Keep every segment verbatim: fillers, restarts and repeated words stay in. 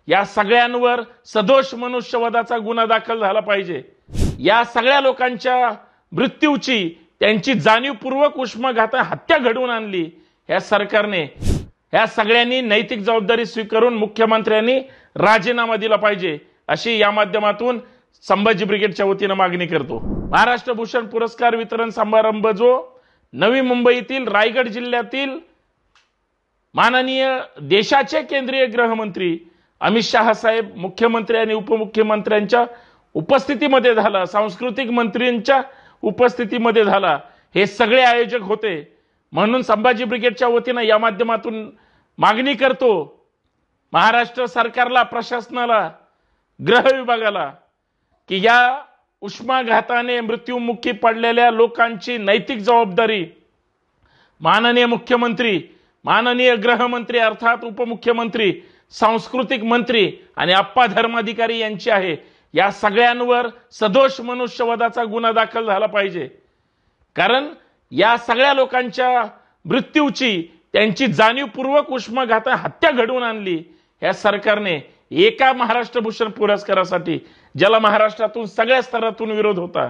या सगळ्यांवर सदोष मनुष्यवधाचा गुन्हा दाखल झाला पाहिजे। या सगळ्या लोकांच्या मृत्यूची त्यांची जाणीवपूर्वक उष्माघात हत्या घडवून आणली या सरकारने। या सगळ्यांनी नैतिक जबाबदारी स्वीकारून मुख्यमंत्र्यांनी राजीनामा दिला पाहिजे अशी या माध्यमातून संभाजी ब्रिगेडच्या वतीने मागणी करतो। महाराष्ट्र भूषण पुरस्कार वितरण समारंभ जो नवी मुंबईतील रायगड जिल्ह्यातील माननीय देशाचे केंद्रीय गृहमंत्री अमित शहा साहेब, मुख्यमंत्री आणि उपमुख्यमंत्र्यांच्या उपस्थितीमध्ये झाला, सांस्कृतिक मंत्र्यांच्या उपस्थितीमध्ये झाला। हे सगळे आयोजक होते। म्हणून संभाजी ब्रिगेडच्या वतीने या माध्यमातून मागणी करतो महाराष्ट्र सरकारला, प्रशासनाला, गृह विभागाला की या उष्माघाताने मृत्युमुखी पडलेल्या लोकांची नैतिक जबाबदारी माननीय मुख्यमंत्री, माननीय गृहमंत्री अर्थात उपमुख्यमंत्री, सांस्कृतिक मंत्री आणि अप्पा धर्माधिकारी यांची आहे। या सगळ्यांवर सदोष मनुष्यवधाचा गुन्हा दाखल झाला पाहिजे। कारण या सगळ्या लोकांच्या मृत्यूची त्यांची जाणीवपूर्वक उष्माघात हत्या घडवून आणली या सरकारने एका महाराष्ट्र भूषण पुरस्कारासाठी, ज्याला महाराष्ट्रातून सगळ्या स्तरातून विरोध होता।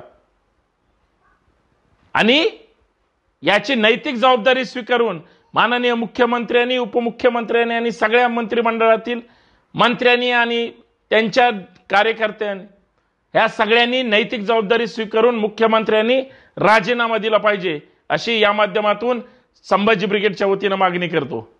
आणि याची नैतिक जबाबदारी स्वीकारून माननीय मुख्यमंत्र्यांनी, उपमुख्यमंत्र्यांनी आणि सगळ्या मंत्रिमंडळातील मंत्र्यांनी आणि त्यांच्या कार्यकर्त्यांनी या सगळ्यांनी नैतिक जबाबदारी स्वीकारून मुख्यमंत्र्यांनी राजीनामा दिला पाहिजे अशी या माध्यमातून संभाजी ब्रिगेडच्या वतीने मागणी करतो।